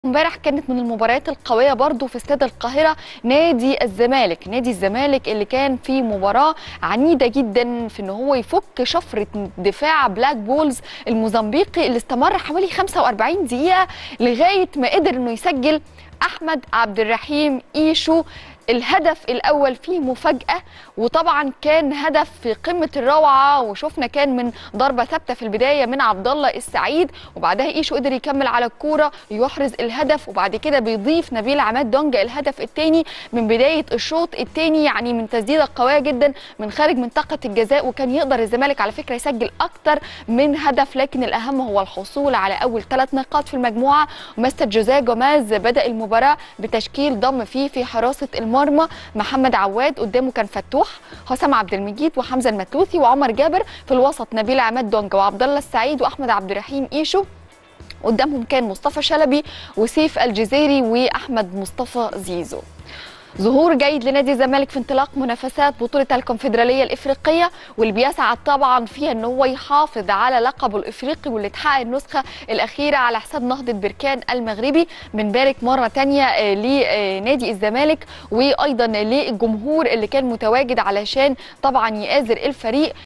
امبارح كانت من المباريات القوية برضو في استاد القاهرة. نادي الزمالك اللي كان في مباراة عنيدة جدا في ان هو يفك شفرة دفاع بلاك بولز الموزمبيقي اللي استمر حوالي 45 دقيقة لغاية ما قدر انه يسجل احمد عبد الرحيم ايشو الهدف الاول فيه مفاجاه. وطبعا كان هدف في قمه الروعه، وشفنا كان من ضربه ثابته في البدايه من عبد الله السعيد، وبعدها ايشو قدر يكمل على الكوره يحرز الهدف، وبعد كده بيضيف نبيل عماد دونج الهدف الثاني من بدايه الشوط الثاني، يعني من تسديده قويه جدا من خارج منطقه الجزاء. وكان يقدر الزمالك على فكره يسجل اكتر من هدف، لكن الاهم هو الحصول على اول 3 نقاط في المجموعه. ومستر جوزيه جوماز بدا المباراه بتشكيل ضم فيه في حراسه المرمى محمد عواد، قدامه كان فتوح، حسام عبد المجيد وحمزه المتلوثي وعمر جابر، في الوسط نبيل عماد دونج وعبد الله السعيد واحمد عبد الرحيم ايشو، قدامهم كان مصطفى شلبي وسيف الجزيري واحمد مصطفى زيزو. ظهور جيد لنادي الزمالك في انطلاق منافسات بطولة الكونفدرالية الإفريقية، واللي بيسعى طبعا فيها ان هو يحافظ على لقبه الإفريقي واللي اتحقق النسخة الأخيرة على حساب نهضة بركان المغربي. بنبارك مرة تانية لنادي الزمالك وأيضا للجمهور اللي كان متواجد علشان طبعا يآزر الفريق.